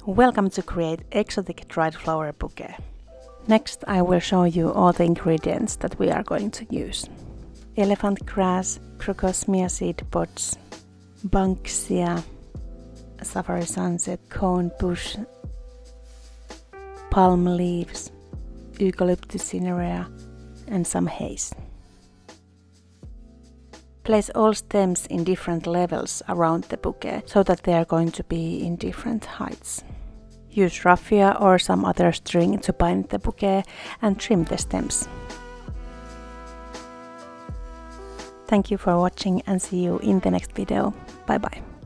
Welcome to create exotic dried flower bouquet. Next I will show you all the ingredients that we are going to use. Elephant grass, crocosmia seed pods, banksia, safari sunset, cone bush, palm leaves, eucalyptus cinerea and some haze. Place all stems in different levels around the bouquet so that they are going to be in different heights. Use raffia or some other string to bind the bouquet and trim the stems. Thank you for watching and see you in the next video. Bye bye.